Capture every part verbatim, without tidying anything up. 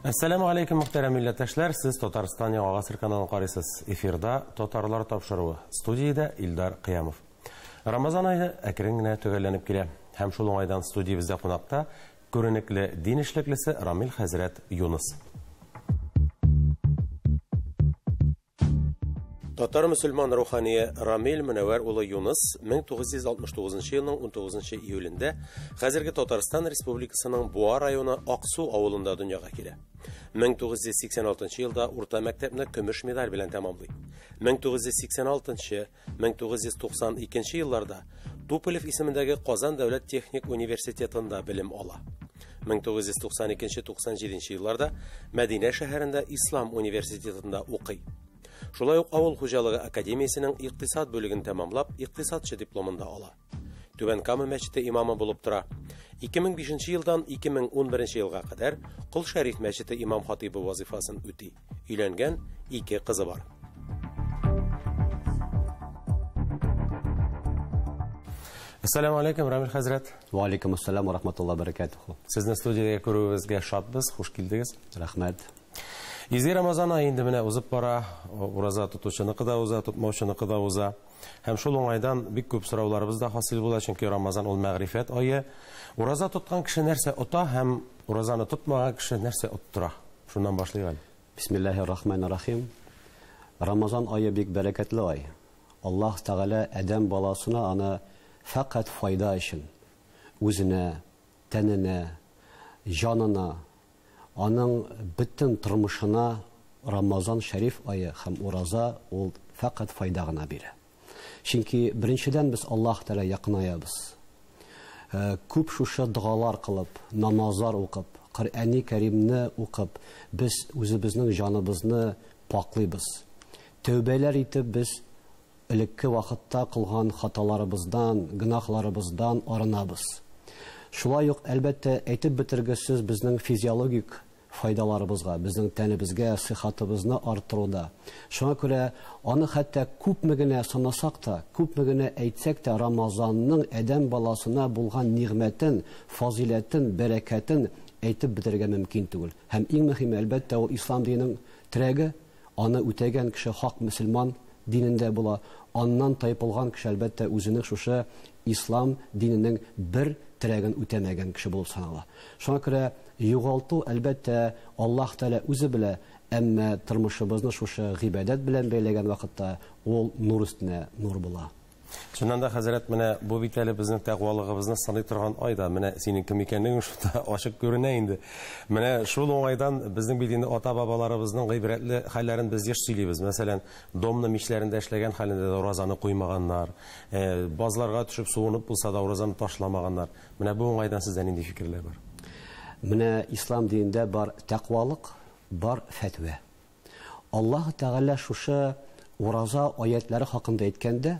Ассаламу алейкум, мөхтәрәм милләттәшләр. Сез Татарстан Яңа Гасыр каналын карыйсыз. Эфирда Татарлар тапшыруы. Студиядә Илдар Кыямов. Рамазан айы әкрен генә төгәлләнеп килә. Һәм шул уңайдан студиябездә кунакта күренекле дин эшлеклесе Рамил хәзрәт Юныс. Татар мөселман рухания Рамил Мөнәвәр улы Юныс мең тугыз йөз алтмыш тугызынчы елның он тугызынчы июлендә хәзерге Татарстан Республикасының Буа районы Аксу авылында дөньяга килә. мең тугыз йөз сиксән алтынчы елда урта мәктәпне көмеш медаль белән тәмамлый. мең тугыз йөз сиксән алтынчы - мең тугыз йөз туксан икенче елларда Туполев исемендәге Казан дәүләт техник университетында белем ала. мең тугыз йөз туксан икенче - туксан җиденче елларда Мәдинә шәһәрендә Ислам университетында укый. Шулай ук авыл хуҗалыгы академиясенең икътисад бүлеген тәмамлап, икътисадчы дипломында ала. Түбән Кама мәчете имамы булып тора. ике мең бишенче елдан ике мең ун беренче елга кадәр Кол Шәриф мәчете имам хатибы вазифасын үти. Өйләнгән, ике кызы бар. Ассаламу алейкум, Рамил хәзрәт. Ва алейкум ассалам ва рахматуллаһи ва баракатуху. Сезне студиядә күрүебезгә шатбыз, хуш килдегез. Рәхмәт. Изге Рамазан айы инде менә узып бара, ураза тотучыныкы да уза, тотмаучыныкы да уза. Һәм шул уңайдан бик күп сорауларыбыз да хасил була, чөнки Рамазан ул мәгърифәт айы. Ураза тоткан кеше нәрсә ота һәм уразаны тотмаган кеше нәрсә оттыра? Шуннан башлыйк. Бисмиллаһир-рахманир-рахим. Рамазан айы бик бәрәкәтле ай. Аллаһ Тәгалә адәм баласына аны фақат файда өчен, үзенә, тәненә, җанына, аның бөтен тормышына Рамазан шәриф айы һәм ураза ул фақат файда гына бирә. Чөнки беренчедән без Аллаһ Тәгалә якынаябыз. Күп шушы дуалар кылып, намазлар укып, Коръәни Кәримне укып, без үзебезнең җаныбызны паклыйбыз. Тәүбәләр итеп без элекке вакытта кылган хаталарыбыздан, гынахларыбыздан арынабыз. Шулай ук әлбәттә әйтеп бетергесез безнең физиологик файдаларыбызга, безнең тәнебезгә, сихатыбызны арттыруда. Шуңа күрә аны хәтта күпме генә санасак та, күпме генә әйтсәк тә Рамазанның адәм баласына булган нигъмәтен, фазиләтен, бәрәкәтен әйтеп бетергә мөмкин түгел. Һәм иң мөһиме әлбәттә ул ислам диненең терәге, аны үтәгән кеше хак мөселман динендә була. Аннан тайпылган кеше әлбәттә үзенең шушы ислам диненең бер терәген үтәмәгән кеше булып санала. Шуңа күрә югалту әлбәттә Аллаһ Тәгалә үзе белә, әмма тормышыбызны шушы гыйбадәт белән бәйләгән вакытта ул нур өстенә нур була. Шуннан да хәзрәт, менә бу бит әле безнең тәкъвалыгыбызны сыный торган айда, менә синең кем икәнлегең шунда ачык күренә инде. Менә шул уңайдан безнең бит инде ата-бабаларыбызның гыйбрәтле хәлләрен без еш сөйлибез. Мәсәлән, домны мичләрендә эшләгән хәлендә уразаны куймаганнар, базларга төшеп суынып булса да уразаны ташламаганнар. Менә бу уңайдан сездә нинди фикерләр бар? Менә ислам динендә бар тәкъвалык, бар фәтва. Аллаһ Тәгалә шушы ураза аятлары хакында әйткәндә,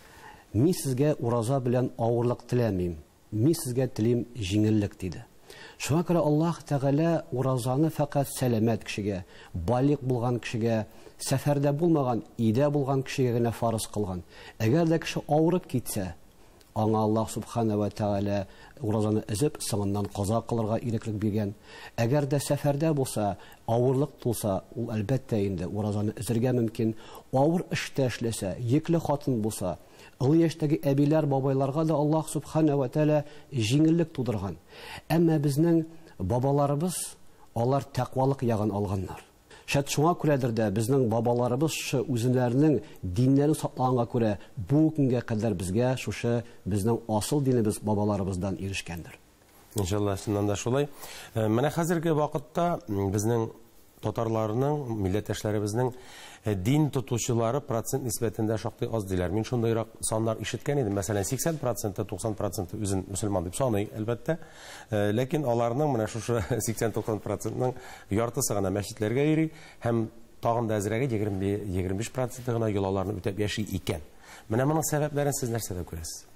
мин сезгә ураза белән авырлык теләмим, мин сезгә телим җиңеллек диде. Шуңа күрә Аллаһ Тәгалә уразаны фақат сәламәт кешегә, балик булган кешегә, сәфәрдә булмаган, идә булган кешегә генә фарыз кылган. Әгәр дә кеше авырып китсә, аңа Аллаһ Субхана ва Тәгалә уразаны өзеп, соңыннан каза кылырга иреклек биргән. Әгәр дә сәфәрдә булса, авырлык тулса, ул әлбәттә инде уразаны өзергә мөмкин. Авыр эштә эшләсә, йөкле хатын булса, ул яшьтәге әбиләр, бабайларга да Аллаһ Субхана ва Тәгалә җиңеллек тудырган. Әмма безнең бабаларыбыз, алар тәкъвалык ягын алганнар. Шәт шуңа күрәдер дә безнең бабаларыбыз үзләренең диннәрен саклаганга күрә бу көнгә кадәр безгә шушы безнең асыл динебез бабаларыбыздан ирешкәндер. Иншалла, шуннан да шулай. Менә хәзерге вакытта безнең татарларның, милләттәшләребезнең дин тотучылары процент нисбәтендә шактый аз диләр. Мин шундыйрак саннар ишеткән идем. Мәсәлән, сиксән процент, туксан процент үзен мөселман дип саный, әлбәттә. Ләкин аларның менә шушы сиксән-туксан процентның яртысы гына мәчетләргә йөри һәм тагын да әзрәге егерме биш процент гына йолаларны үтәп яши икән. Менә моның сәбәпләрен сез нәрсәдә күрәсез?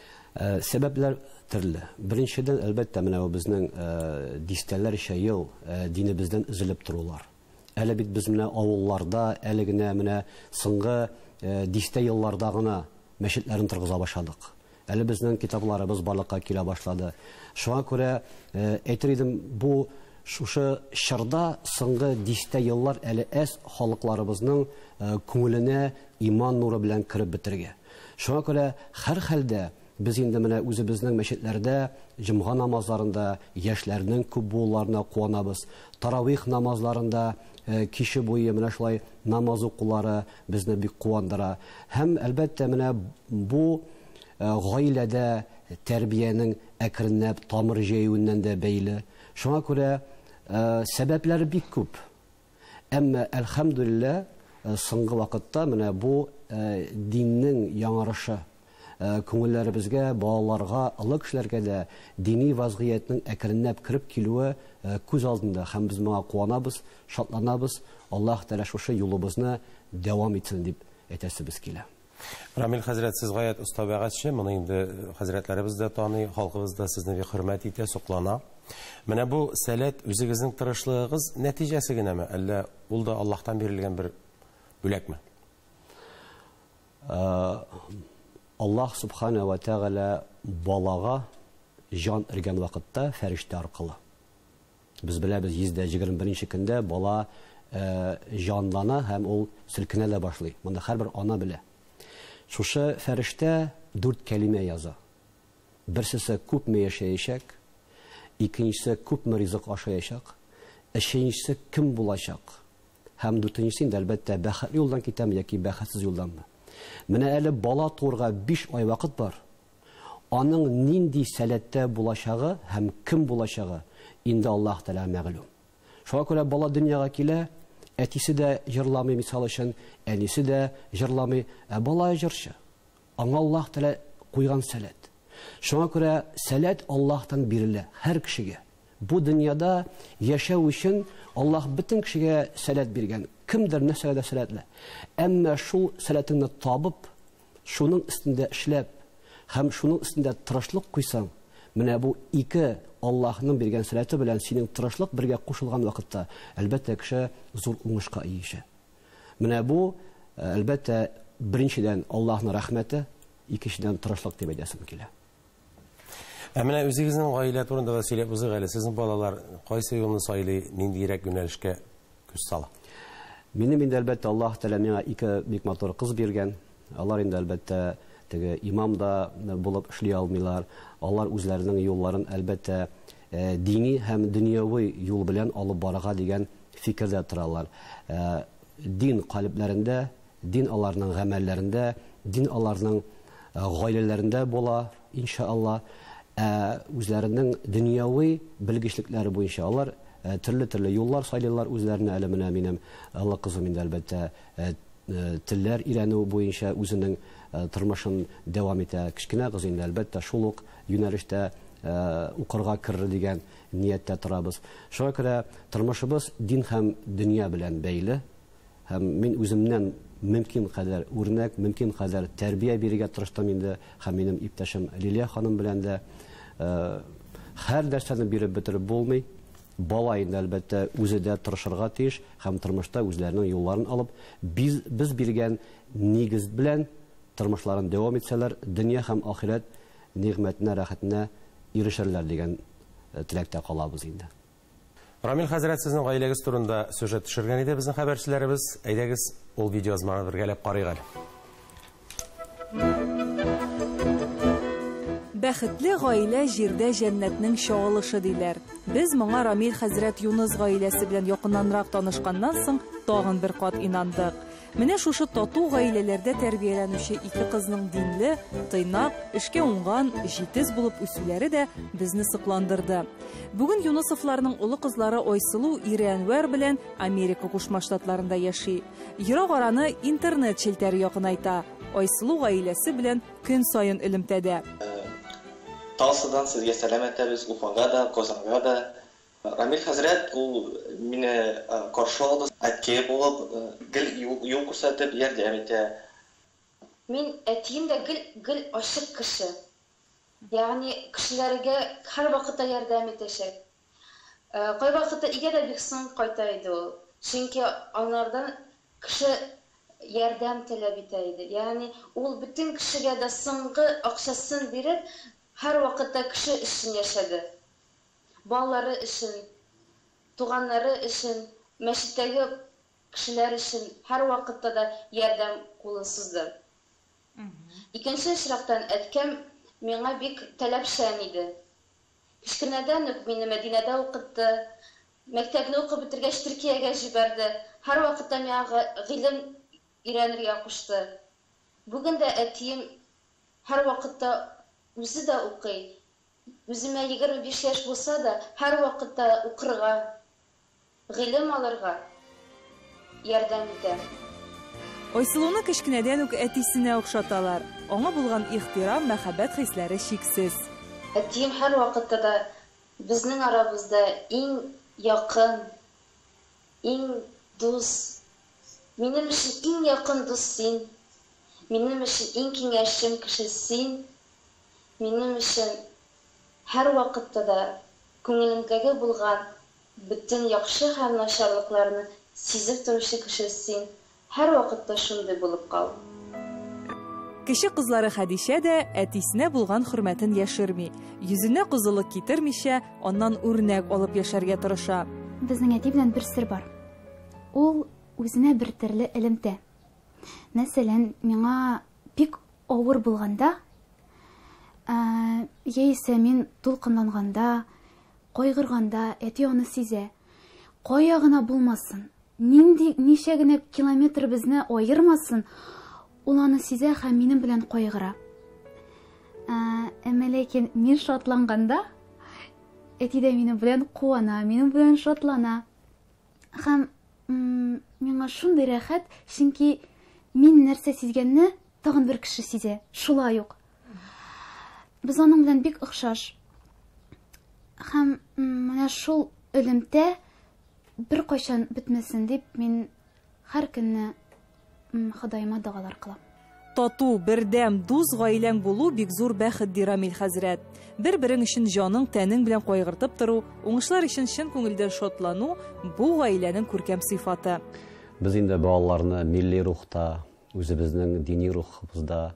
Сәбәпләр төрле. Беренчедән, әлбәттә, менә ул безнең дистәләрчә ел динебездән өзелеп торулар. Әле бит без менә авылларда, әле генә менә соңгы дистә елларда гына мәчетләрен торгыза башладык. Әле безнең китапларыбыз барлыкка килә башлады. Шуңа күрә әйтер идем, бу шушы чорда соңгы дистә еллар әле әз халыкларыбызның күңеленә иман нуры белән кирип бетергә. Шуңа күрә һәр хәлдә без инде менә үзебезнең мәчетләрдә, җомга намазларында яшьләрнең күп булуларына куанабыз. Таравих намазларында кичә буе менә шулай намаз укулары безне бик куандыра. Һәм әлбәттә менә бу гаиләдә тәрбиянең әкренләп тамыр җәюеннән дә бәйле. Шуңа күрә сәбәпләре бик күп. Әмма әлхәмдүлилләh соңгы вакытта менә бу диннең яңарышы күңелләребезгә, балаларга, олы кешеләргә дә дини вазгыятьнең әкренләп кирип килүе күз алдында. Һәм без моңа куанабыз, шатланабыз. Аллаһ Тәгалә шушы юлыбызны дәвам итсен дип әйтәсебез килә. Рамил хәзрәт, сез гаять оста бәгатьче, моны инде хәзрәтләребез дә таный, халкыбыз да сезне бик хөрмәт итә, соклана. Менә бу сәләт үзегезнең тырышлыгыгыз нәтиҗәсе генәме, әллә ул да Аллаһтан бирелгән бер бүләкме? Аллаһ Субхана ва Тәгалә балага җан иргән вакытта фәрештә аркылы. Без беләбез, йөз егерме беренче көндә бала җанлана һәм ул селкенә дә башлый. Монда һәрбер ана белә. Шушы фәрештә дүрт кәлимә яза. Берсесе күпме яшәячәк, икенчесе күпме ризык ашаячак, өченчесе кем булачак, һәм дүртенчесе инде әлбәттә бәхетле юлдан китәме яки бәхетсез юлданмы. Менә әле бала турга биш ай вакыт бар. Аның нинди сәләттә булачагы һәм кем булачагы инде Аллаһ Тәгалә мәгълүм. Шуңа күрә бала дөньяга килә, әтисе дә җырламый, мисал өчен, әнисе дә җырламый, ә бала җырчы. Аңа Аллаһ Тәгалә куйган сәләт. Шуңа күрә сәләт Аллаһтан бирелә һәр кешегә. Бу дөньяда яшәү өчен Аллаһ бөтен кешегә сәләт биргән. Кемдер нәрсәгә дә сәләтле. Әмма шул сәләтеңне табып, шуның өстендә эшләп, һәм шуның өстендә тырышлык куйсаң, менә бу ике Аллаһның биргән сәләте белән синең тырышлык бергә кушылган вакытта, әлбәттә кеше зур уңышка ирешә. Менә бу әлбәттә беренчедән Аллаһның рәхмәте, икенчедән тырышлык дип әйтәсем килә. Ә менә үзегезнең гаилә турында да сөйләп узык әле. Сезнең балалар кайсы юлны сайлый, ниндирәк юнәлешкә күз сала? Минем инде әлбәттә Аллаһ Тәгалә миңа ике бик матур кыз биргән. Алар инде әлбәттә теге имам да булып эшли алмыйлар. Алар үзләренең юлларын әлбәттә дини һәм дөньяви юл белән алып барырга дигән фикердә торалар. Дин калпләрендә, дин аларның гамәлләрендә, дин аларның гаиләләрендә була, иншаалла. Үзләренең дөньяви белгечлекләре буенча алар төрле-төрле юллар сайлыйлар үзләренә. Әле менә минем олы кызым инде әлбәттә телләр өйрәнү буенча үзенең тормышын дәвам итә. Кичкенә кыз инде әлбәттә шул ук юнәлештә укырга кирер дигән нияттә торабыз. Шуңа күрә тормышыбыз дин һәм дөнья белән бәйле. Һәм мин үземнән мөмкин кадәр үрнәк, мөмкин кадәр тәрбия бирергә тырыштым инде. Һәм минем иптәшем Лилия ханым белән дә һәр нәрсәне биреп бетереп булмый. Бала инде әлбәттә үзе дә тырышырга тиеш һәм тормышта үзләренең юлларын алып, biz biz биргән нигез белән тормышларын дәвам итсәләр, дөнья һәм ахират нигъмәтенә, рәхәтенә ирешерләр дигән теләктә калабыз инде. Рамил хәзрәт, сезнең гаиләгез турында сюжет төшергән иде безнең хәбәрчеләребез. Әйдәгез, ул видеоязманы бергәләп карыйк әле. Бәхетле гаилә җирдә җәннәтнең чагылышы диләр. Без моңа Рамил хәзрәт Юныс гаиләсе белән якыннанрак танышканнан соң тагын бер кат инандык. Менә шушы тату гаиләләрдә тәрбияләнүче ике кызның динле, тыйнак, эшкә уңган, җитез булып үсүләре дә безне сокландырды. Бүген Юнысовларның улы кызлары Айсылу ире Әнвәр белән Америка Кушма Штатларында яши. Ерак араны интернет челтәре якынайта. Айсылу гаиләсе белән көн саен элемтәдә. Талсыдан сезгә сәлам әйтәбез, Уфага да, Казанга да. Рамил хәзрәт ул мине каршы алды, әткәй булып, гел юл күрсәтеп ярдәм итә. Мин әтием дә гел гел ачык кеше. Ягъни кешеләргә һәр вакытта ярдәм итәчәк. Кай вакытта игә дә бик соң кайта иде ул. Чөнки алардан кеше ярдәм таләп итә иде. Ягъни ул бүтән кешегә дә соңгы акчасын биреп, һәр вакытта кеше өчен яшәде. Балалары өчен. туганнары өчен, мәчеттәге кешеләр өчен һәр вакытта да ярдәм кулын сузды. Икенче очрактан әткәм миңа бик таләпчән иде. Кичкенәдән үк мине Мәдинәдә укытты. Мәктәпне укып бетергәч Төркиягә җибәрде. Һәр вакытта миңа гыйлем өйрәнергә кушты. Бүген дә әтием һәр вакытта үзе дә укый. Үземә егерме биш яшь булса да, һәр вакытта укырга, гыйлем алырга ярдәм итә. Айсылуны кечкенәдән үк әтисенә охшаталар. Аңа булган ихтирам, мәхәббәт хисләре шиксез. Әтием һәр вакытта да безнең арабызда иң якын, иң дус, минем өчен иң якын дус син, минем өчен иң киңәшчем кеше син, минем өчен һәр вакытта да күңелемдәге булган бөтен яхшы һәм начарлыкларны сизеп торучы кеше син. Һәр вакытта шундый булып кал. Кеше кызлары Хәдишә дә әтисенә булган хөрмәтен яшерми. Йөзенә кызылык китермичә, аннан үрнәк алып яшәргә тырыша. Безнең әти белән бер сер бар. Ул үзенә бер төрле элемтә. Мәсәлән, миңа бик авыр булганда, яисә мин дулкынланганда, кайгырганда, әти аны сизә. Кая гына булмасын, нинди ничә генә километр безне аермасын, ул аны сизә һәм минем белән кайгыра. Әмма ләкин мин шатланганда, әти дә минем белән куана, минем белән шатлана. Һәм миңа шундый рәхәт, чөнки мин нәрсә сизгәнне тагын бер кеше сизә. Шулай ук. Без аның белән бик охшаш. Һәм менә шул элемтә бер кайчан бетмәсен дип, мин һәр көнне Ходаема дугалар кылам. Тату, бердәм, дус гаиләң булу бик зур бәхет ди Рамил хәзрәт. Бер-берең өчен җаның, тәнең белән кайгыртып тору, уңышлар өчен чын күңелдән шатлану бу гаиләнең күркәм сыйфаты. Без инде балаларны милли рухта, үзебезнең дини рухыбызда,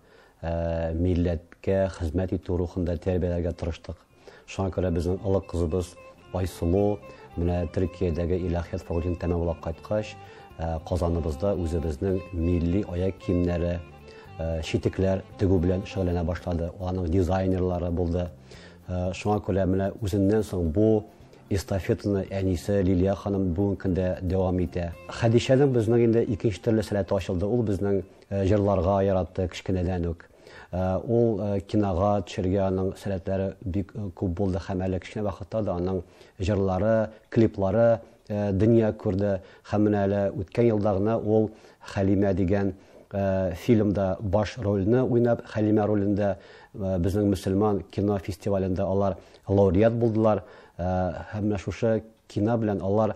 милләткә хезмәт итү рухында тәрбияләргә тырыштык. Шуңа күрә безнең олы кызыбыз Айсылу менә Төркиядәге Илаһият факультетын тәмамлап кайткач, Казаныбызда үзебезнең милли аяк киемнәре, читекләр тегү белән шөгыльләнә башлады. Аларның дизайнерлары булды. Шуңа күрә менә үзеннән соң бу эстафетаны әнисе Лилия ханым бүген көндә дәвам итә. Хәдишәнең безнең инде икенче төрле сәләте ачылды. Ул безнең җырларга яратты кичкенәдән үк. Ул кинога төшергә аның сәләтләре бик күп булды һәм әле кичкенә вакытта да аның җырлары, клиплары дөнья күрде. Һәм менә әле үткән елда гына ул Хәлимә дигән фильмда баш рольне уйнап, Хәлимә ролендә безнең мөселман кино фестивалендә алар лауреат булдылар. Һәм менә шушы кино белән алар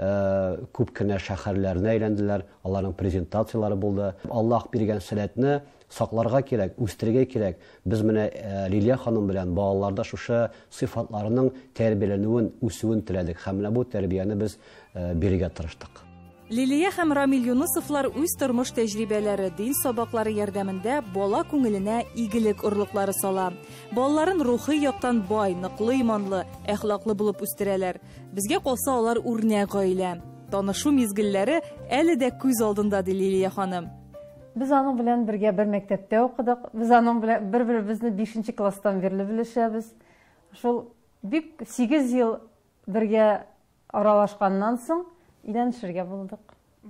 күп кенә шәһәрләрне әйләнделәр, аларның презентациялары булды. Аллаһ биргән сәләтне сакларга кирәк, үстерергә кирәк. Без менә Лилия ханым белән балаларда шушы сыйфатларының тәрбияләнүен, үсүен теләдек. Һәм менә бу тәрбияне без бирергә тырыштык. Лилия һәм Рамил Юнысовлар үз тормыш тәҗрибәләре, дин сабаклары ярдәмендә бала күңеленә игелек орлыклары сала. Балаларын рухи яктан бай, ныклы иманлы, әхлаклы булып үстерәләр. Безгә калса алар үрнәк гаилә. Танышу мизгелләре әле дә күз алдында ди Лилия ханым. Без аның белән бергә бер мәктәптә укыдык. Без аның белән бер-беребезне бишенче класстан бирле белешәбез. Шул бик сигез ел бергә аралашканнан соң өйләнешергә булдык.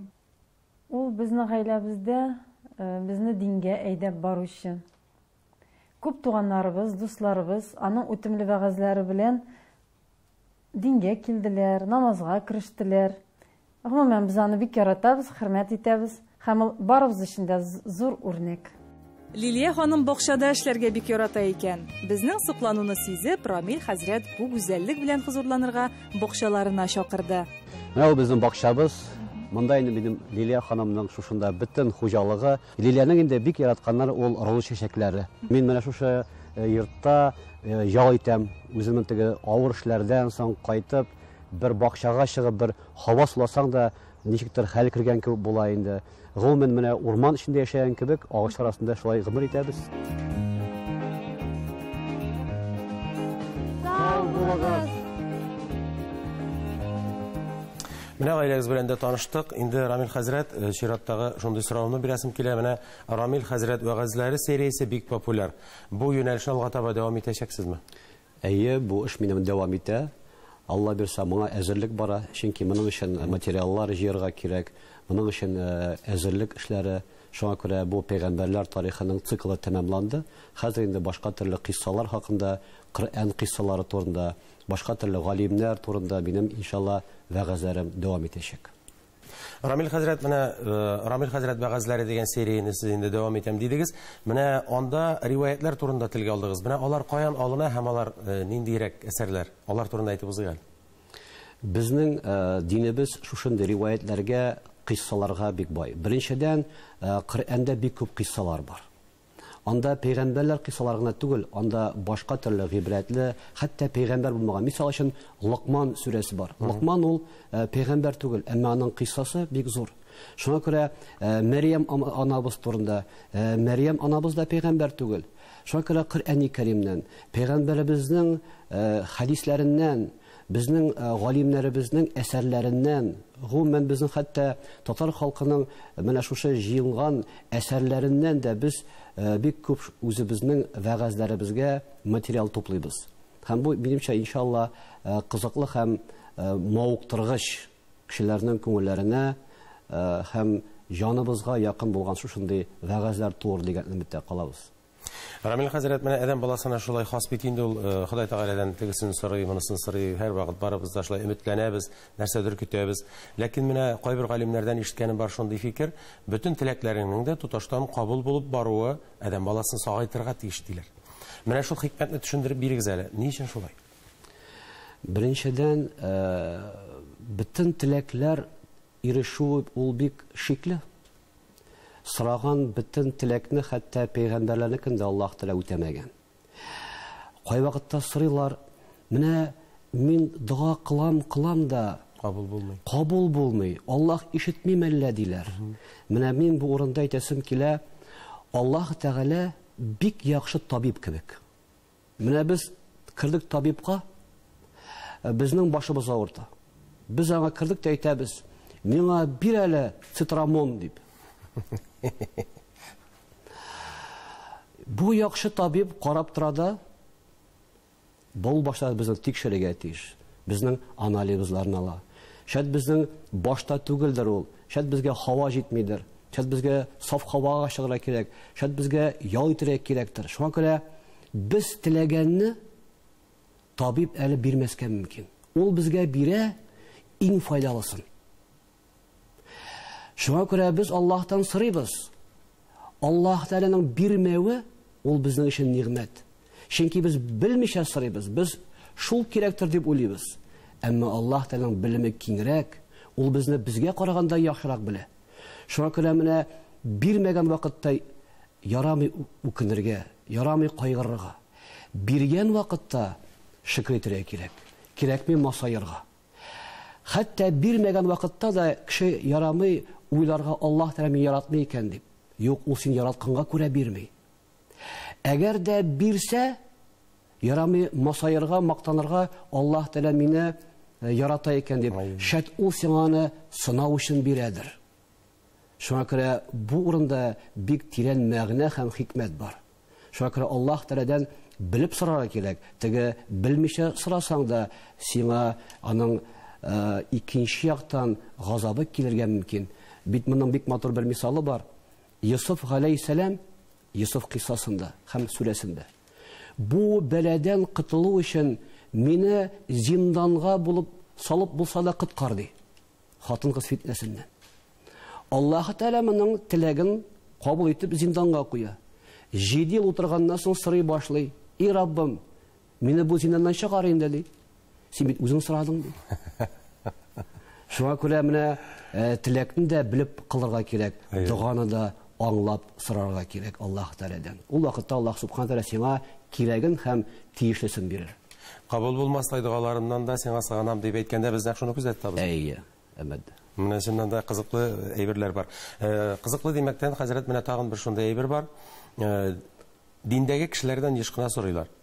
Ул безнең гаиләбездә безне дингә әйдәп баручы. Күп туганнарыбыз, дусларыбыз аның үтемле вәгазьләре белән дингә килделәр, намазга кирештеләр. Гомумән без аны бик яратабыз, хөрмәт итәбез. Һәм ул барыбыз өчен дә зур үрнәк. Лилия ханым бакчада эшләргә бик ярата икән. Безнең соклануны сизеп, Рамил хәзрәт бу гүзәллек белән хузурланырга бакчаларына чакырды. Менә ул безнең бакчабыз. Монда инде минем Лилия ханымның шушында бөтен хуҗалыгы. Лилияның инде бик яратканнары ул ролы чәчәкләре. Мин менә шушы йортта ял итәм. Үземнең теге авыр эшләрдән соң кайтып, бер бакчага чыгып, бер һава суласаң да ничектер хәл кергән кебек була инде. Гомумән менә урман эчендә яшәгән кебек, агачлар арасында шулай гомер итәбез. Сау булыгыз. Менә гаиләгез белән дә таныштык. Инде Рамил хәзрәт чираттагы шундый сорауны бирәсем килә. Менә Рамил хәзрәт вәгазьләре сериясе бик популяр. Бу юнәлешне алга таба дәвам итәчәксезме? Әйе, бу эш минем дәвам итә. Алла бирсә, моңа әзерлек бара. Чөнки моның өчен материаллар җыярга кирәк. Моның өчен әзерлек эшләре. Шуңа күрә бу пәйгамбәрләр тарихының циклы тәмамланды. Хәзер инде башка төрле кыйссалар хакында, Коръән кыйссалары турында, башка төрле галимнәр турында минем иншалла вәгазьләрем дәвам итәчәк. Рамил хәзрәт, менә Рамил хәзрәт вәгазьләре дигән серияне сез инде дәвам итәм дидегез. Менә анда риваятлар турында телгә алдыгыз. Менә алар каян алына һәм алар ниндирәк әсәрләр? Алар турында әйтеп узыгыз. Безнең динебез шушындый риваятларга, кыйссаларга бик бай. Беренчедән, Коръәндә бик күп кыйссалар бар. Анда пәйгамбәрләр кыйссалары гына түгел, анда башка төрле гыйбрәтле, хәтта пәйгамбәр булмаган. Мисал өчен, Лукман сүрәсе бар. Лукман ул пәйгамбәр түгел, әмма аның кыйссасы бик зур. Шуңа күрә Мәрьям анабыз турында, Мәрьям анабыз да пәйгамбәр түгел. Шуңа күрә Коръәни Кәримнән, пәйгамбәребезнең хадисләреннән, безнең галимнәребезнең әсәрләреннән, гомумән безнең хәтта татар халкының менә шушы җыелган әсәрләреннән дә без бик күп үзебезнең вәгазьләребезгә материал туплыйбыз. Һәм бу минемчә иншалла кызыклы һәм мавыктыргыч кешеләрнең күңелләренә һәм җаныбызга якын булган шушындый вәгазьләр туыр дигән өметтә калабыз. Рамил хәзрәт, менә адәм баласына шулай хас бит инде ул Ходай Тәгаләдән тегесен сорый, монысын сорый, һәр вакыт барыбыз да шулай өметләнәбез, нәрсәдер көтәбез. Ләкин менә кайбер галимнәрдән ишеткәнем бар шундый фикер, бөтен теләкләреңнең дә туташтан кабул булып баруы адәм баласын сагайтырга тиеш диләр. Менә шул хикмәтне төшендереп бирегез әле. Ни өчен шулай? Беренчедән, бөтен теләкләр ирешү ул бик шикле. Сораган бөтен теләкне хәтта пәйгамбәрләрнекен дә Аллаһ Тәгалә үтәмәгән. Кай вакытта сорыйлар, менә мин дуа кылам, кылам да кабул булмый. Кабул булмый. Аллаһ ишетмим әллә диләр. Менә мин бу урында әйтәсем килә, Аллаһ Тәгалә бик яхшы табиб кебек. Менә без кирдек табибка, безнең башыбыз авырта. Без аңа кирдек тә әйтәбез, миңа бир әле цитрамон дип. Бу яхшы табиб карап тора да, бул башта безнең тикшерергә тиеш. Безнең анализларны ала. Шәт безнең башта түгелдер ул. Шәт безгә һава җитмидер. Шәт безгә саф һавага чыгарга кирәк. Шәт безгә ял итәргә кирәктер. Шуңа күрә без теләгәнне табиб әле бирмәскә мөмкин. Ул безгә бирә иң файдалысын. Шуңа күрә без Аллаһтан сорыйбыз. Аллаһ Тәгаләнең бирмәве ул безнең өчен ниғмәт. Чөнки без белмичә сорыйбыз, без шул кирәктер дип уйлыйбыз. Әмма Аллаһ Тәгаләнең белеме киңрәк, ул безне безгә караганда яхшырак белә. Шуңа күрә менә бирмәгән вакытта ярамый үкенергә, ярамый кайгырырга. Биргән вакытта шөкр итәргә кирәк. Кирәкми масаярга. Хәтта бирмәгән вакытта да кеше ярамый уйларга, Аллаһ Тәгалә мине яратмый икән дип. Юк, ул син яратканга күрә бирмәй. Әгәр дә бирсә, ярамый масаярга, мактанырга, Аллаһ Тәгалә мине ярата икән дип, шәт ул сиңа сынау өчен бирәдер. Шуңа күрә бу урында бик тирән мәгънә һәм хикмәт бар. Шуңа күрә Аллаһ Тәгаләдән белеп сорарга кирәк. Теге белмичә сорасаң да, сиңа аның икенче яктан газабы килергә мөмкин. Бит моның бик матур бер мисалы бар. Йосыф галәйһиссәлам Йосыф кыйссасында һәм сүрәсендә. Бу бәладән кытылу өчен мине зинданга булып салып булса да кыткар ди. Хатын-кыз фитнәсеннән. Аллаһ Тәгалә моның теләген кабул итеп зинданга куя. Җиде ел утырганнан соң сорый башлый. И Раббым, мине бу зинданнан чыгар инде ди. Син бит үзең сорадың ди. Шуңа күрә менә теләкне дә белеп кылырга кирәк. Дуганы да аңлап сорарга кирәк Аллаһ Тәгаләдән. Ул вакытта Аллаһ Субхану Тәгалә сиңа кирәген һәм тиешлесен бирер. Кабул булмаслай дугаларымнан да сиңа сыганам дип әйткәндә без дә шуны күзәтәбез. Әйе, әмәд. Менә шуннан да кызыклы әйберләр бар. Кызыклы димәктән хәзрәт менә тагын бер шундый әйбер бар. Диндәге кешеләрдән еш кына сорыйлар.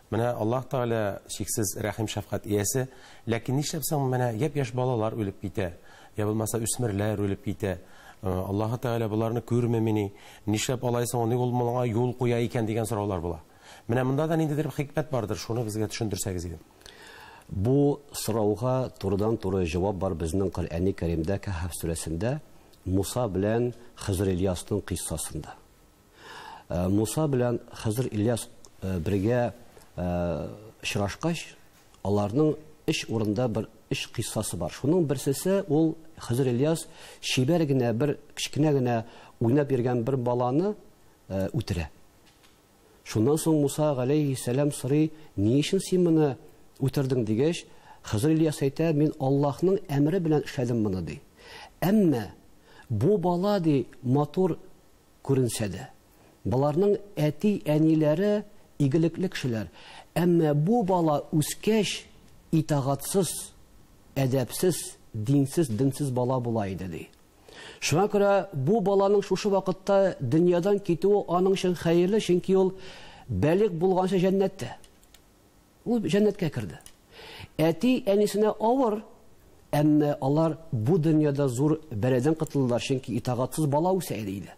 Менә Аллаһ Тәгалә шиксез рәхим шәфкать иясе, ләкин нишләпсәң менә япь-яшь балалар үлеп китә, я булмаса үсмерләр үлеп китә. Аллаһ Тәгалә буларны күрмәмени, нишләп алайсың, ник ул моңа юл куя икән дигән сораулар була. Менә монда да ниндидер хикмәт бардыр, шуны безгә төшендерсәгез идем. Бу сорауга турыдан-туры җавап бар безнең Коръәни Кәримдә Кәһф сүрәсендә Муса белән Хызыр Ильясның кыйссасында. Муса белән Хызыр Ильяс бергә очрашкач, аларның эш урында бер эш кыйссасы бар. Шуның берсесе ул Хызыр Ильяс шибәр генә бер кичкенә генә уйнап йөргән бер баланы үтерә. Шуннан соң Муса галейһиссәлам сорый: "Ни өчен син моны үтердең?" дигәч, Хызыр Ильяс әйтә: "Мин Аллаһның әмре белән эшләдем моны" ди. Әмма бу бала ди матур күренсә дә, баларның әти-әниләре игелекле кешеләр. Әмма бу бала үскәч итагатсыз, әдәпсез, динсез, динсез бала була иде ди. Шуңа күрә бу баланың шушы вакытта дөньядан китүе аның өчен хәерле, чөнки ул бәлик булганча җәннәттә. Ул җәннәткә керде. Әти әнисенә авыр, әмма алар бу дөньяда зур бәладән котылдылар, чөнки итагатсыз бала үсә иде.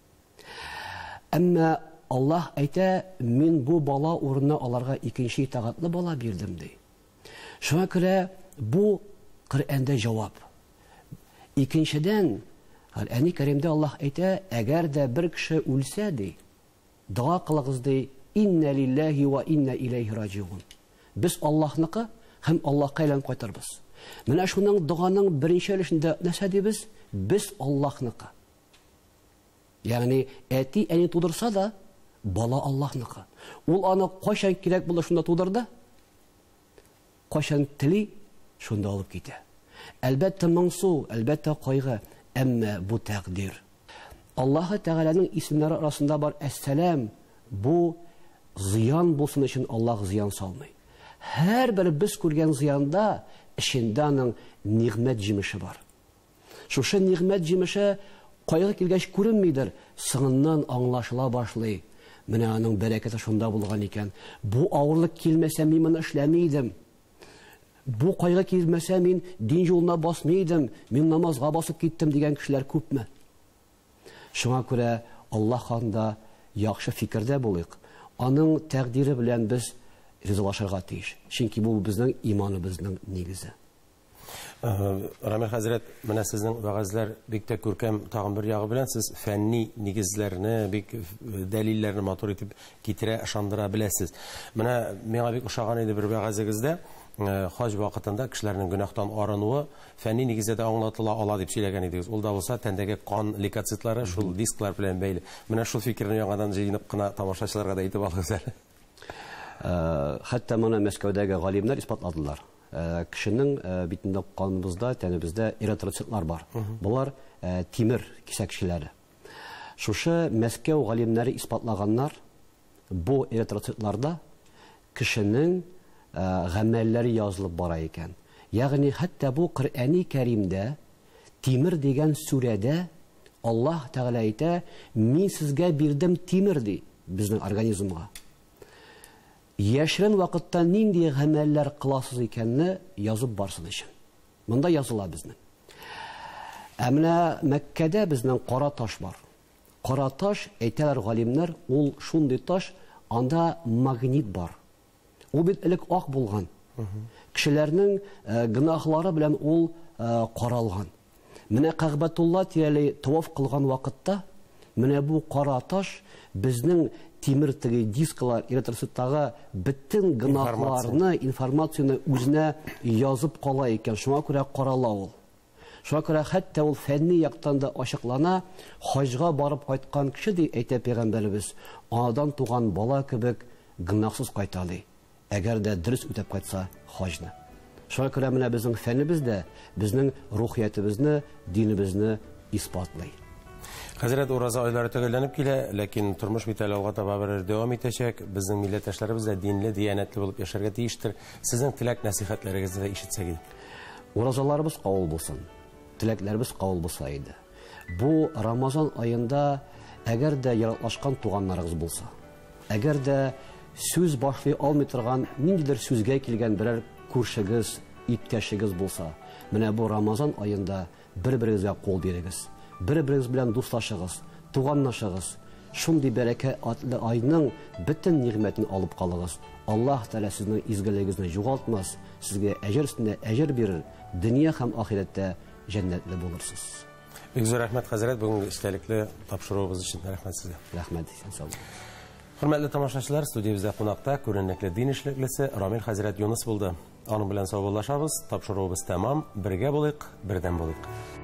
Әмма Аллаһ әйтә: "Мин бу бала урынына аларга икенче итагатлы бала бирдем" ди. Шуңа күрә бу Коръәндә җавап. Икенчедән, Коръәни Кәримдә Аллаһ әйтә: "Әгәр дә бер кеше үлсә ди, дуа кылыгыз ди: инна лиллаһи ва инна илейһи раҗиун." Без Аллаһныкы һәм Аллаһка әйләнеп кайтырбыз. Менә шуның дуаның беренче өлешендә нәрсә дибез? Без Аллаһныкы. Ягъни әти әни тудырса да, бала Аллаһныкы. Ул аны кайчан кирәк булса шунда тудырды, кайчан тели шунда алып китә. Әлбәттә моңсу, әлбәттә кайгы, әмма бу тәкъдир. Аллаһ Тәгаләнең исемнәре арасында бар Әссәлам. Бу зыян булсын өчен Аллаһ зыян салмый. Һәрбер без күргән зыянда эчендә аның нигъмәт җимеше бар. Шушы нигъмәт җимеше кайгы килгәч күренмидер, соңыннан аңлашыла башлый. Менә аның бәрәкәте шунда булган икән. Бу авырлык килмәсә мин моны эшләмидем. Бу кайгы килмәсә мин дин юлына басмыйдым, мин намазга басып киттем дигән кешеләр күпме? Шуңа күрә Аллаһ анда яхшы фикердә булыйк. Аның тәкъдире белән без ризалашырга тиеш. Чөнки бу безнең иманыбызның нигезе. Рамил хәзрәт, менә сезнең вәгазьләр бик тә күркәм, тагын бер ягы белән сез фәнни нигезләрне, бик дәлилләрне матур итеп китерә, ышандыра беләсез. Менә миңа бик ошаган иде бер вәгазегездә, хаҗ вакытында кешеләрнең гөнаһтан арынуы фәнни нигездә аңлатыла ала дип сөйләгән идегез. Ул да булса тәндәге кан лейкоцитлары шул дисклар белән бәйле. Менә шул фикерне яңадан җыйнып кына тамашачыларга да әйтеп алыгыз әле. Хәтта моны Мәскәүдәге галимнәр испатладылар. Кешенең битендә каныбызда, тәнебездә эритроцитлар бар. Булар тимер кисәкчеләре. Шушы Мәскәү галимнәре испатлаганнар, бу эритроцитларда кешенең гамәлләре язылып бара икән. Ягъни хәтта бу Коръәни Кәримдә тимер дигән сүрәдә Аллаһ Тәгалә әйтә: "Мин сезгә бирдем тимер" ди безнең организмга. Яшерен вакытта нинди гамәлләр кыласыз икәнне язып барсын өчен. Монда языла безнең. Ә менә Мәккәдә безнең кара таш бар. Кара таш, әйтәләр галимнәр, ул шундый таш, анда магнит бар. Ул бит элек ак булган. Кешеләрнең гынахлары белән ул каралган. Менә Кәгъбәтулла тирәли таваф кылган вакытта, менә бу кара таш безнең тимер теге дисклар, эритроциттагы бөтен гынахларны, информацияны үзенә язып кала икән. Шуңа күрә карала ул. Шуңа күрә хәтта ул фәнни яктан да ачыклана. Хаҗга барып кайткан кеше ди, әйтә Пәйгамбәрбез, анадан туган бала кебек гынахсыз кайта ди. Әгәр дә дөрес үтәп кайтса хаҗны. Шуңа күрә менә безнең фәнебез дә безнең рухиятыбызны, динебезне испатлый. Хәзрәт, ураза айлары төгәлләнеп килә, ләкин тормыш бит әле алга таба барыр дәвам итәчәк. Безнең милләттәшләребез дә динле, диянәтле булып яшәргә тиештер. Сезнең теләк нәсихәтләрегезне дә ишетсәк иде. Уразаларыбыз кабул булсын. Теләкләребез кабул булса иде. Бу Рамазан аенда әгәр дә яратлашкан туганнарыгыз булса, әгәр дә сүз башлый алмый торган ниндидер сүзгә килгән берәр күршегез, иптәшегез булса, менә бу Рамазан аенда бер-берегезгә кул бирегез. Бер-берегез белән дуслашыгыз, туганлашыгыз. Шундый бәрәкә атлы айның бөтен нигъмәтен алып калыгыз. Аллаһ Тәала сезнең изгелегегезне югалтмас, сезгә әҗер өстенә әҗер бирер, дөнья һәм ахирәттә җәннәтле булырсыз. Бик зур рәхмәт, хәзрәт, бүгенге истәлекле тапшыруыгыз өчен. Рәхмәт сезгә. Рәхмәт, сау булыгыз. Хөрмәтле тамашачылар, студиябездә кунакта күренекле дин эшлеклесе Рамил хәзрәт Юныс булды. Аның белән саубуллашабыз, тапшыруыбыз тәмам, бергә булыйк, бердәм булыйк.